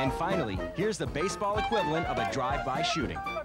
And finally, here's the baseball equivalent of a drive-by shooting.